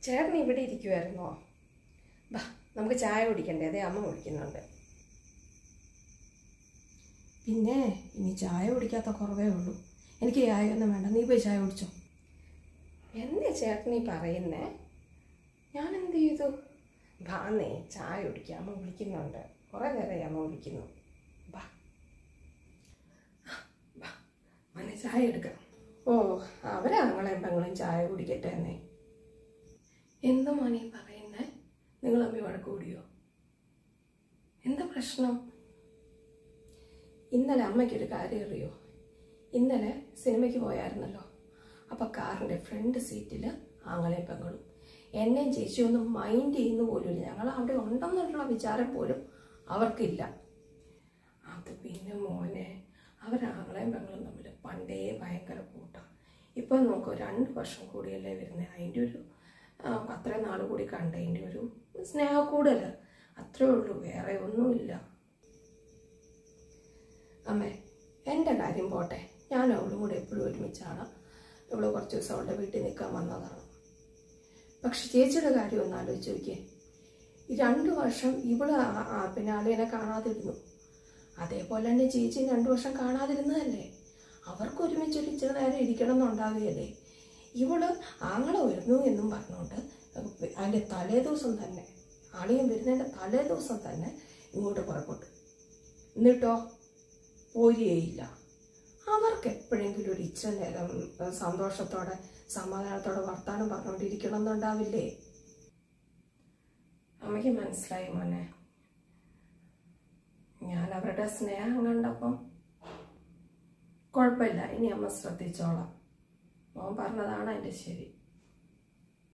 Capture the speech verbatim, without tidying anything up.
ചേട്ടൻ ഇവിടെ ഇരിക്കുമായിരുന്നോ? ബാ, നമുക്ക് ചായ കുടിക്കണ്ടേ? അതേ അമ്മ കുടിക്കുന്നുണ്ട്. പിന്നെ ഇനി ചായ കുടിക്കാത്ത കുറവേ ഉള്ളൂ. എനിക്ക് ചായ ഒന്നും വേണ്ട, നീ പോയി ചായ കുടിച്ചോ. എന്നെ ചേട്ടനീ പറയുന്നേ? ഞാൻ എന്ത് ചെയ്തു? ബാന്നേ, ചായ കുടിക്കാം, അമ്മ വിളിക്കുന്നുണ്ട്. കുറേ നേരമായി അമ്മ വിളിക്കുന്നു. ബാ ബാ മോനെ, ചായ എടുക്കാം. ഓ, അവരാങ്ങളെയും പെങ്ങളും ചായ കുടിക്കട്ടെ എന്നേ. എന്തു മോനെ പറയുന്നേ? നിങ്ങൾ അമ്മ വഴക്ക് കൂടിയോ? എന്താ പ്രശ്നം? ഇന്നലെ അമ്മയ്ക്കൊരു കാര്യം അറിയോ? ഇന്നലെ സിനിമയ്ക്ക് പോയായിരുന്നല്ലോ. അപ്പം കാറിൻ്റെ ഫ്രണ്ട് സീറ്റിൽ ആങ്ങളെയും പെങ്ങളും എന്നെയും ചേച്ചിയൊന്നും മൈൻഡ് ചെയ്യുന്ന പോലുമില്ല. ഞങ്ങൾ അവിടെ ഉണ്ടെന്നുള്ള വിചാരം പോലും അവർക്കില്ല. അത് പിന്നെ മോനെ, അവരാങ്ങളെയും പെങ്ങളും തമ്മിൽ പണ്ടേ ഭയങ്കര കൂട്ടാണ്. ഇപ്പം നോക്കൂ, രണ്ട് വർഷം കൂടിയല്ലേ വരുന്നത്. അതിൻ്റെ ഒരു അത്രയും നാൾ കൂടി കണ്ടതിൻ്റെ ഒരു സ്നേഹക്കൂടൽ അത്രേ ഉള്ളൂ, വേറെ ഒന്നുമില്ല. അമ്മേ, എൻ്റെ കാര്യം പോട്ടെ, ഞാൻ അവളും കൂടെ എപ്പോഴും ഒരുമിച്ചാണ്. ഇവള് കുറച്ച് ദിവസം അവളുടെ വീട്ടിൽ നിൽക്കാൻ വന്നതാണ്. പക്ഷെ ചേച്ചിയുടെ കാര്യം ഒന്ന് ആലോചിച്ച് നോക്കിയേ. ഈ രണ്ട് വർഷം ഇവള് പിന്നെ ആളിനെ കാണാതിരുന്നു, അതേപോലെ തന്നെ ചേച്ചി രണ്ടു വർഷം കാണാതിരുന്നതല്ലേ. അവർക്ക് ഒരുമിച്ചൊരു ഇച്ചിരി നേരം ഇരിക്കണം എന്നുണ്ടാവുകയല്ലേ. ഇവള് ആങ്ങളെ വരുന്നു എന്നും പറഞ്ഞുകൊണ്ട് അതിൻ്റെ തലേ ദിവസം തന്നെ, ആളിയും വരുന്നതിൻ്റെ തലേ ദിവസം തന്നെ ഇങ്ങോട്ട് പുറപ്പെട്ടു. എന്നിട്ടോ പോരുകയില്ല. അവർക്ക് എപ്പോഴെങ്കിലും ഒരു ഇച്ചിരി നേരം സന്തോഷത്തോടെ സമാധാനത്തോടെ വർത്താനം പറഞ്ഞുകൊണ്ടിരിക്കണം എന്നുണ്ടാവില്ലേ? അമ്മയ്ക്ക് മനസ്സിലായി മോനെ. ഞാൻ അവരുടെ സ്നേഹം കണ്ടപ്പം കുഴപ്പമില്ല, ഇനി അമ്മ ശ്രദ്ധിച്ചോളാം. മോൻ പറഞ്ഞതാണ് എൻ്റെ ശരി.